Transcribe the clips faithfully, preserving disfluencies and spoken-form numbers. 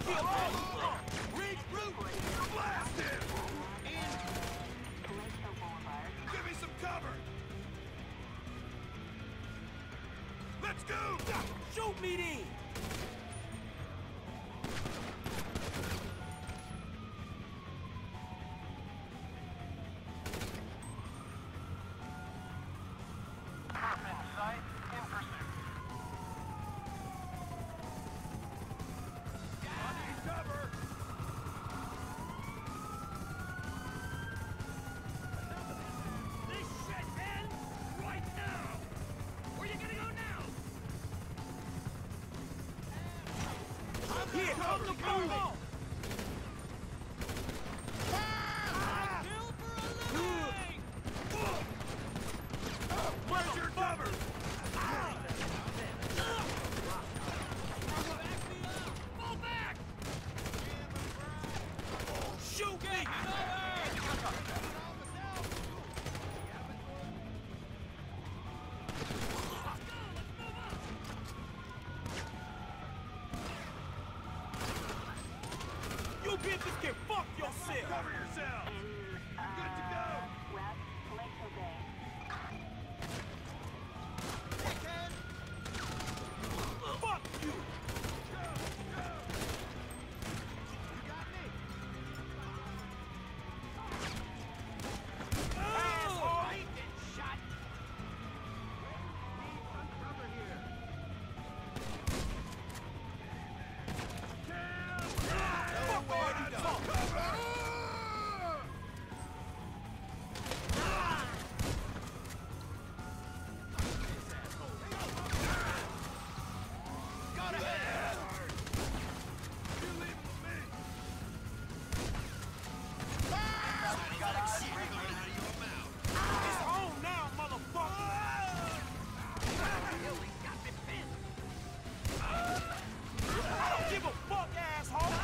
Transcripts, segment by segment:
kill all of them! Regroup! Blast him! In! Give me some cover! Let's go! Shoot me then! In sight, in pursuit. I need cover! This shit ends right now! Where you gonna go now? Here, up the boom! Kill for a living! Where's your cover? Fall back! Shoot me! You bitches can fuck yourself! Cover yourself! Good to go! West Lakeville Bay. Fuck you! Go! Go! Asshole! Shot! Fuck all you talk! Got ahead! You leave it with me! It's on now, motherfucker! I don't give a fuck, asshole!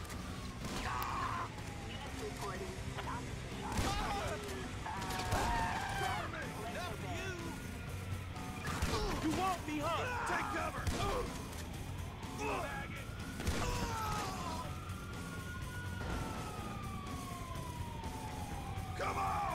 Units reporting an officer shot. You want me, huh? Take cover! Bag it! Come on!